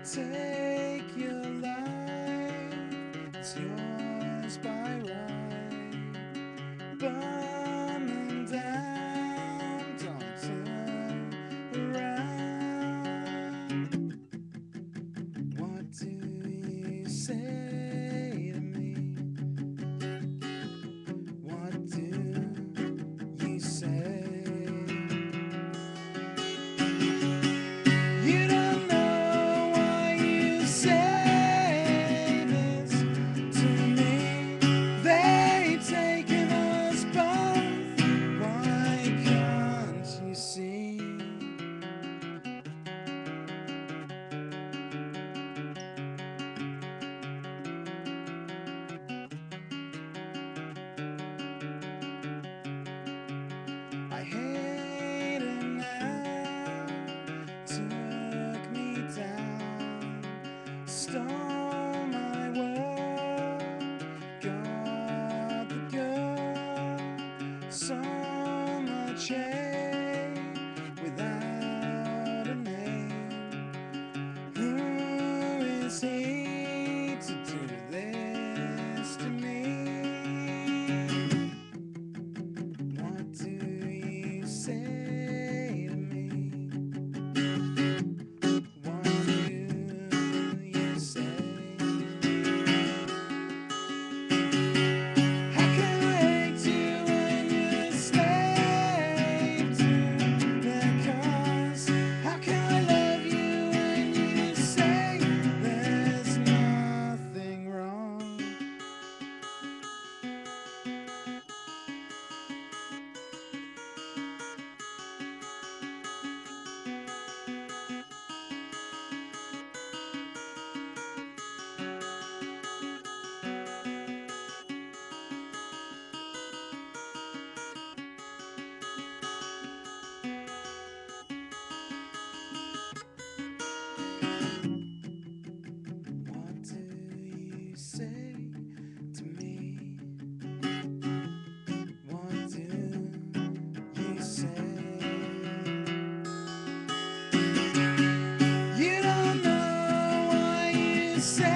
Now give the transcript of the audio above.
Take your life, it's yours by right. Burning down, don't turn around. What do you say to me? What do you say? You don't know why you say this to me. They've taken us both. Why can't you see? I hate it now. Took me down, stole my world, got the girl. So much hate without a name. Who is he to do this to me? What do you say to me? What do you say? How can I hate you when you're a slave to their cause? How can I love you when you say there's nothing wrong? What do you say to me? What do you say? You don't know why you say